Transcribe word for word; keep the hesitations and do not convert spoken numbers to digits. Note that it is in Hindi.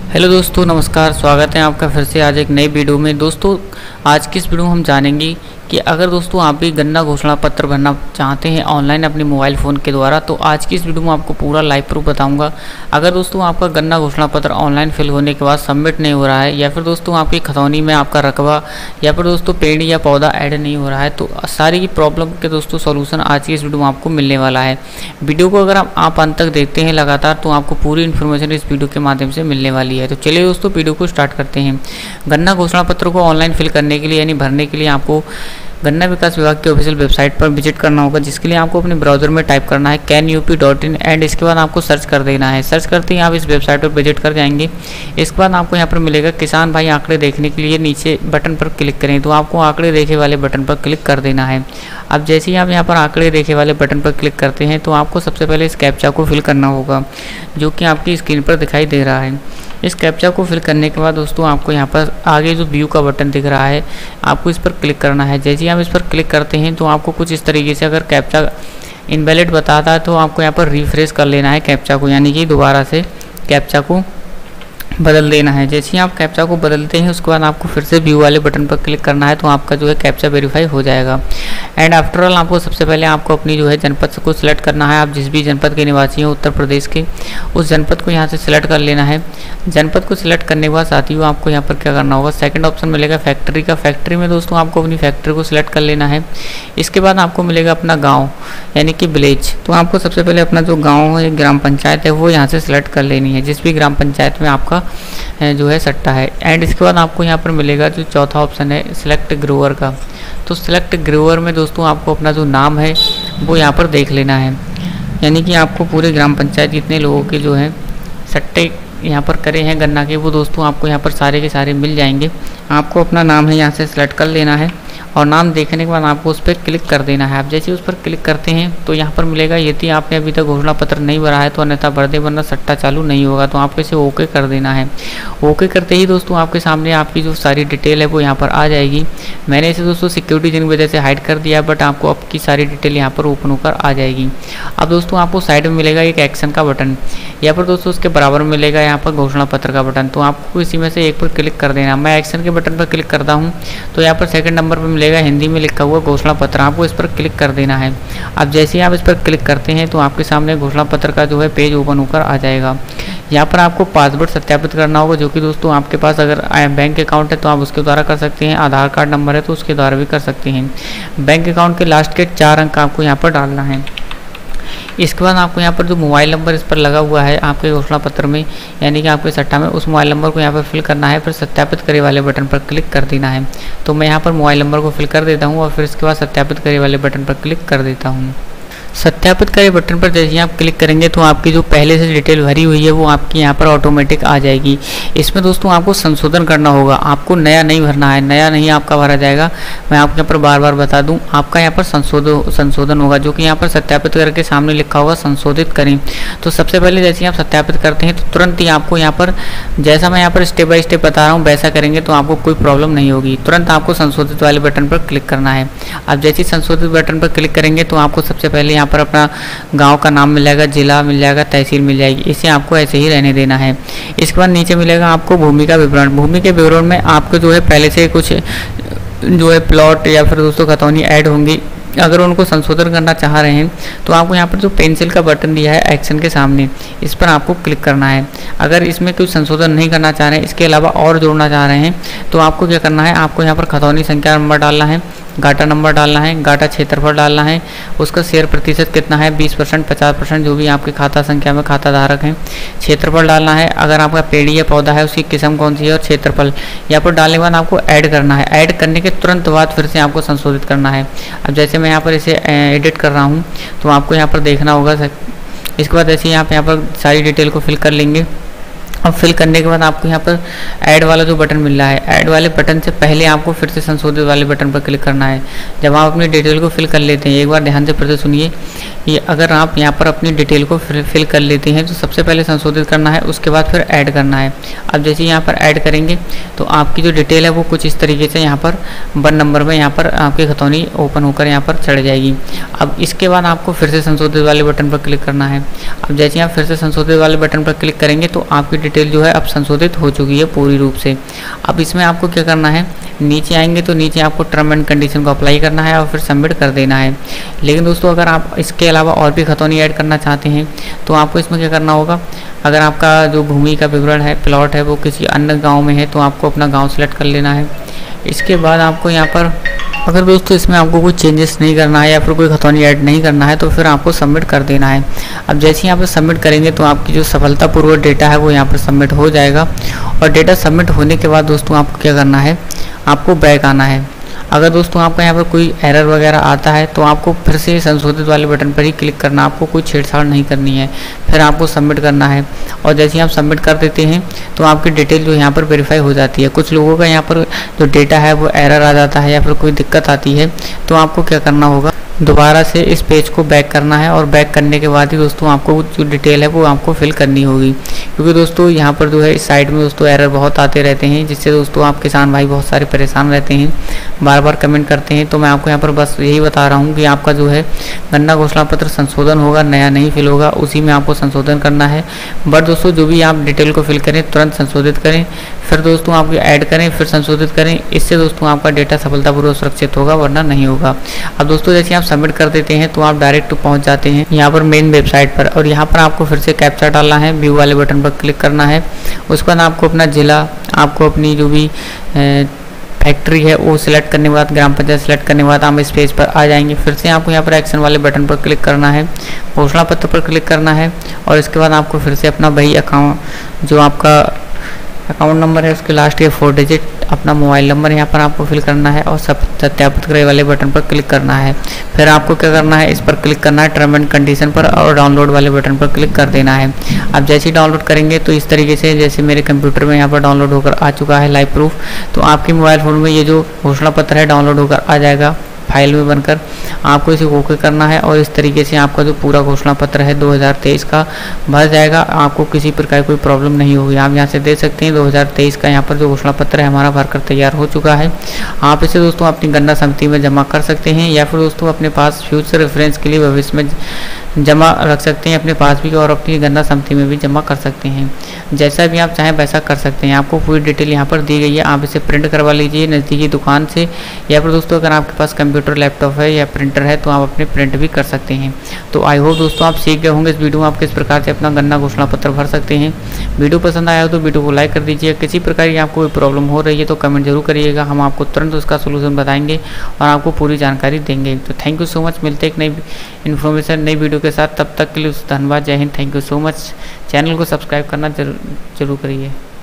हेलो दोस्तों, नमस्कार। स्वागत है आपका फिर से आज एक नई वीडियो में। दोस्तों, आज की इस वीडियो में हम जानेंगे कि अगर दोस्तों आप भी गन्ना घोषणा पत्र भरना चाहते हैं ऑनलाइन अपने मोबाइल फ़ोन के द्वारा, तो आज की इस वीडियो में आपको पूरा लाइव प्रूफ बताऊंगा। अगर दोस्तों आपका गन्ना घोषणा पत्र ऑनलाइन फिल होने के बाद सबमिट नहीं हो रहा है, या फिर दोस्तों आपकी खतौनी में आपका रकबा या फिर दोस्तों पेड़ या पौधा ऐड नहीं हो रहा है, तो सारी की प्रॉब्लम के दोस्तों सॉल्यूशन आज की इस वीडियो में आपको मिलने वाला है। वीडियो को अगर आप अंत तक देखते हैं लगातार, तो आपको पूरी इन्फॉर्मेशन इस वीडियो के माध्यम से मिलने वाली है। तो चलिए दोस्तों वीडियो को स्टार्ट करते हैं। गन्ना घोषणा पत्र को ऑनलाइन फिल करने के लिए यानी भरने के लिए आपको गन्ना विकास विभाग की ऑफिशियल वेबसाइट पर विजिट करना होगा, जिसके लिए आपको अपने ब्राउजर में टाइप करना है can you P dot in and इसके बाद आपको सर्च कर देना है। सर्च करते ही आप इस वेबसाइट पर विजिट कर जाएंगे। इसके बाद आपको यहाँ पर मिलेगा किसान भाई आंकड़े देखने के लिए नीचे बटन पर क्लिक करें, तो आपको आंकड़े देखे वाले बटन पर क्लिक कर देना है। अब जैसे ही आप यहाँ पर आंकड़े देखे वाले बटन पर क्लिक करते हैं, तो आपको सबसे पहले इस कैप्चा को फिल करना होगा, जो कि आपकी स्क्रीन पर दिखाई दे रहा है। इस कैप्चा को फिल करने के बाद दोस्तों आपको यहाँ पर आगे जो व्यू का बटन दिख रहा है, आपको इस पर क्लिक करना है। जैसे ही आप इस पर क्लिक करते हैं, तो आपको कुछ इस तरीके से अगर कैप्चा इनवैलिड बताता है, तो आपको यहाँ पर रिफ्रेश कर लेना है कैप्चा को, यानी कि दोबारा से कैप्चा को बदल देना है। जैसे ही आप कैप्चा को बदलते हैं, उसके बाद आपको फिर से व्यू वाले बटन पर क्लिक करना है, तो आपका जो है कैप्चा वेरीफाई हो जाएगा। एंड आफ्टर ऑल आपको सबसे पहले आपको अपनी जो है जनपद को सिलेक्ट करना है। आप जिस भी जनपद के निवासी हैं उत्तर प्रदेश के, उस जनपद को यहाँ से सिलेक्ट कर लेना है। जनपद को सिलेक्ट करने के बाद साथियों आपको यहाँ पर क्या करना होगा, सेकंड ऑप्शन मिलेगा फैक्ट्री का। फैक्ट्री में दोस्तों आपको अपनी फैक्ट्री को सिलेक्ट कर लेना है। इसके बाद आपको मिलेगा अपना गाँव यानी कि विलेज, तो आपको सबसे पहले अपना जो गाँव है, ग्राम पंचायत है, वो यहाँ से सिलेक्ट कर लेनी है, जिस भी ग्राम पंचायत में आपका जो है सट्टा है। एंड इसके बाद आपको यहाँ पर मिलेगा जो चौथा ऑप्शन है सिलेक्ट ग्रोवर का। तो सिलेक्ट ग्रोवर में दोस्तों आपको अपना जो नाम है वो यहाँ पर देख लेना है, यानी कि आपको पूरे ग्राम पंचायत जितने लोगों के जो है सट्टे यहाँ पर करे हैं गन्ना के, वो दोस्तों आपको यहाँ पर सारे के सारे मिल जाएंगे। आपको अपना नाम है यहाँ से सिलेक्ट कर लेना है, और नाम देखने के बाद आपको उस पर क्लिक कर देना है। आप जैसे उस पर क्लिक करते हैं, तो यहाँ पर मिलेगा यदि आपने अभी तक घोषणा पत्र नहीं भरा है तो अन्यथा भर दे, वरना सट्टा चालू नहीं होगा। तो आपको इसे ओके कर देना है। ओके करते ही दोस्तों आपके सामने आपकी जो सारी डिटेल है वो यहाँ पर आ जाएगी। मैंने इसे दोस्तों सिक्योरिटी की वजह से हाइड कर दिया, बट आपको आपकी सारी डिटेल यहाँ पर ओपन होकर आ जाएगी। अब दोस्तों आपको साइड में मिलेगा एक एक्शन का बटन, यहाँ पर दोस्तों उसके बराबर में मिलेगा यहाँ पर घोषणा पत्र का बटन। तो आपको इसी में से एक पर क्लिक कर देना। मैं एक्शन के बटन पर क्लिक करता हूँ, तो यहाँ पर सेकंड नंबर पर मिलेगा हिंदी में लिखा हुआ घोषणा पत्र, आपको इस पर क्लिक कर देना है। अब जैसे ही आप इस पर क्लिक करते हैं, तो आपके सामने घोषणा पत्र का जो है पेज ओपन होकर आ जाएगा। यहाँ पर आपको पासवर्ड सत्यापित करना होगा, जो कि दोस्तों आपके पास अगर बैंक अकाउंट है तो आप उसके द्वारा कर सकते हैं, आधार कार्ड नंबर है तो उसके द्वारा भी कर सकते हैं। बैंक अकाउंट के लास्ट के चार अंक आपको यहाँ पर डालना है। इसके बाद आपको यहाँ पर जो मोबाइल नंबर इस पर लगा हुआ है आपके घोषणा पत्र में, यानी कि आपके सट्टा में, उस मोबाइल नंबर को यहाँ पर फिल करना है। फिर सत्यापित करे वाले बटन पर क्लिक कर देना है। तो मैं यहाँ पर मोबाइल नंबर को फिल कर देता हूँ, और फिर इसके बाद सत्यापित करे वाले बटन पर क्लिक कर देता हूँ। सत्यापित करे बटन पर जैसे ही आप क्लिक करेंगे, तो आपकी जो पहले से डिटेल भरी हुई है वो आपकी यहाँ पर ऑटोमेटिक आ जाएगी। इसमें दोस्तों आपको संशोधन करना होगा, आपको नया नहीं भरना है, नया नहीं आपका भरा जाएगा। मैं आपके यहाँ पर बार बार बता दूं, आपका यहाँ पर संशोधन संशोधन होगा, जो कि यहाँ पर सत्यापित करके सामने लिखा होगा संशोधित करें। तो सबसे पहले जैसे ही आप सत्यापित करते हैं, तो तुरंत ही आपको यहाँ पर, जैसा मैं यहाँ पर स्टेप बाय स्टेप बता रहा हूँ वैसा करेंगे तो आपको कोई प्रॉब्लम नहीं होगी। तुरंत आपको संशोधित वाले बटन पर क्लिक करना है। अब जैसे ही संशोधित बटन पर क्लिक करेंगे, तो आपको सबसे पहले यहाँ पर अपना गांव का नाम मिल जाएगा, जिला मिल जाएगा, तहसील मिल जाएगी। इसे आपको ऐसे ही रहने देना है। इसके बाद नीचे मिलेगा आपको भूमि का विवरण। भूमि के विवरण में आपको जो है पहले से कुछ जो है प्लॉट या फिर दोस्तों खतौनी ऐड होंगी। अगर उनको संशोधन करना चाह रहे हैं, तो आपको यहाँ पर जो पेंसिल का बटन दिया है एक्शन के सामने, इस पर आपको क्लिक करना है। अगर इसमें कुछ संशोधन नहीं करना चाह रहे हैं, इसके अलावा और जोड़ना चाह रहे हैं, तो आपको क्या करना है, आपको यहाँ पर खतौनी संख्या नंबर डालना है, गाटा नंबर डालना है, गाटा क्षेत्रफल डालना है, उसका शेयर प्रतिशत कितना है, बीस परसेंट, पचास परसेंट, जो भी आपके खाता संख्या में खाता धारक हैं, क्षेत्रफल डालना है। अगर आपका पेड़ या पौधा है उसकी किस्म कौन सी है, और क्षेत्रफल यहाँ पर डालने के बाद आपको ऐड करना है। ऐड करने के तुरंत बाद फिर से आपको संशोधित करना है। अब जैसे मैं यहाँ पर इसे एडिट कर रहा हूँ, तो आपको यहाँ पर देखना होगा। इसके बाद ऐसे ही आप यहाँ पर सारी डिटेल को फिल कर लेंगे। अब फिल करने के बाद आपको यहाँ पर ऐड वाला जो बटन मिल रहा है, ऐड वाले बटन से पहले आपको फिर से संशोधित वाले बटन पर क्लिक करना है। जब आप अपनी डिटेल को फिल कर लेते हैं, एक बार ध्यान से फिर से सुनिए, ये अगर आप यहाँ पर अपनी डिटेल को फिल कर लेते हैं, तो सबसे पहले संशोधित करना है, उसके बाद फिर ऐड करना है। अब जैसे यहाँ पर ऐड करेंगे, तो आपकी जो डिटेल है वो कुछ इस तरीके से यहाँ पर वन नंबर में यहाँ पर आपकी खतौनी ओपन होकर यहाँ पर चढ़ जाएगी। अब इसके बाद आपको फिर से संशोधित वाले बटन पर क्लिक करना है। अब जैसे आप फिर से संशोधित वाले बटन पर क्लिक करेंगे, तो आपकी डिटेल जो है अब संशोधित हो चुकी है पूरी रूप से। अब इसमें आपको क्या करना है, नीचे आएंगे तो नीचे आपको टर्म एंड कंडीशन को अप्लाई करना है और फिर सबमिट कर देना है। लेकिन दोस्तों अगर आप इसके अलावा और भी खतौनी ऐड करना चाहते हैं तो आपको इसमें क्या करना होगा, अगर आपका जो भूमि का विवरण है, प्लॉट है, वो किसी अन्य गाँव में है तो आपको अपना गाँव सेलेक्ट कर लेना है। इसके बाद आपको यहाँ पर अगर दोस्तों इसमें आपको कोई चेंजेस नहीं करना है या फिर कोई खतौनी ऐड नहीं करना है तो फिर आपको सबमिट कर देना है। अब जैसे ही यहाँ पर सबमिट करेंगे तो आपकी जो सफलतापूर्वक डेटा है वो यहाँ पर सबमिट हो जाएगा। और डेटा सबमिट होने के बाद दोस्तों आपको क्या करना है, आपको बैक आना है। अगर दोस्तों आपका यहाँ पर कोई एरर वगैरह आता है तो आपको फिर से संशोधित वाले बटन पर ही क्लिक करना, आपको कोई छेड़छाड़ नहीं करनी है, फिर आपको सबमिट करना है। और जैसे ही आप सबमिट कर देते हैं तो आपकी डिटेल जो यहाँ पर वेरीफाई हो जाती है। कुछ लोगों का यहाँ पर जो डेटा है वो एरर आ जाता है या फिर कोई दिक्कत आती है तो आपको क्या करना होगा, दोबारा से इस पेज को बैक करना है और बैक करने के बाद ही दोस्तों आपको जो डिटेल है वो आपको फिल करनी होगी। क्योंकि दोस्तों यहाँ पर जो है इस साइड में दोस्तों एरर बहुत आते रहते हैं, जिससे दोस्तों आप किसान भाई बहुत सारे परेशान रहते हैं, बार बार कमेंट करते हैं। तो मैं आपको यहाँ पर बस यही बता रहा हूँ कि आपका जो है गन्ना घोषणा पत्र संशोधन होगा, नया नहीं फिल होगा, उसी में आपको संशोधन करना है। बट दोस्तों जो भी आप डिटेल को फिल करें तुरंत संशोधित करें, फिर दोस्तों आप ऐड करें, फिर संशोधित करें। इससे दोस्तों आपका डेटा सफलतापूर्वक सुरक्षित होगा, वरना नहीं होगा। अब दोस्तों जैसे आप सबमिट कर देते हैं तो आप डायरेक्ट पहुंच जाते हैं यहाँ पर मेन वेबसाइट पर, और यहाँ पर आपको फिर से कैप्चा डालना है, व्यू वाले बटन पर क्लिक करना है। उसके बाद आपको अपना ज़िला, आपको अपनी जो भी फैक्ट्री है वो सिलेक्ट करने के बाद, ग्राम पंचायत सिलेक्ट करने के बाद हम इस पेज पर आ जाएंगे। फिर से आपको यहाँ पर एक्शन वाले बटन पर क्लिक करना है, घोषणा पत्र पर क्लिक करना है और इसके बाद आपको फिर से अपना वही अकाउंट, जो आपका अकाउंट नंबर है उसके लास्ट के फोर डिजिट, अपना मोबाइल नंबर यहाँ पर आपको फिल करना है और सब सत्यापित करे वाले बटन पर क्लिक करना है। फिर आपको क्या करना है, इस पर क्लिक करना है टर्म एंड कंडीशन पर और डाउनलोड वाले बटन पर क्लिक कर देना है। अब जैसे ही डाउनलोड करेंगे तो इस तरीके से, जैसे मेरे कंप्यूटर में यहाँ पर डाउनलोड होकर आ चुका है लाइव प्रूफ, तो आपके मोबाइल फ़ोन में ये जो घोषणा पत्र है डाउनलोड होकर आ जाएगा फाइल में बनकर। आपको इसे ओके करना है और इस तरीके से आपका जो पूरा घोषणा पत्र है दो हज़ार तेईस का भर जाएगा। आपको किसी प्रकार कोई प्रॉब्लम नहीं होगी। आप यहाँ से देख सकते हैं दो हज़ार तेईस का यहाँ पर जो घोषणा पत्र है हमारा भरकर तैयार हो चुका है। आप इसे दोस्तों अपनी गन्ना समिति में जमा कर सकते हैं या फिर दोस्तों अपने पास फ्यूचर रेफरेंस के लिए भविष्य में जमा रख सकते हैं अपने पास भी, और अपनी गन्ना समिति में भी जमा कर सकते हैं। जैसा भी आप चाहें वैसा कर सकते हैं। आपको पूरी डिटेल यहाँ पर दी गई है, आप इसे प्रिंट करवा लीजिए नज़दीकी दुकान से, या फिर दोस्तों अगर आपके पास कंप्यूटर, लैपटॉप है या प्रिंटर है तो आप अपने प्रिंट भी कर सकते हैं। तो आई होप दोस्तों आप सीख गए होंगे इस वीडियो में आप किस प्रकार से अपना गन्ना घोषणा पत्र भर सकते हैं। वीडियो पसंद आया हो तो वीडियो को लाइक कर दीजिए। किसी प्रकार की आपको कोई प्रॉब्लम हो रही है तो कमेंट जरूर करिएगा, हम आपको तुरंत उसका सोल्यूशन बताएंगे और आपको पूरी जानकारी देंगे। तो थैंक यू सो मच, मिलते एक नई इन्फॉर्मेशन नई वीडियो के साथ, तब तक के लिए धन्यवाद। जय हिंद, thank you so much. Channel को सब्सक्राइब करना जरूर जरूर करिए।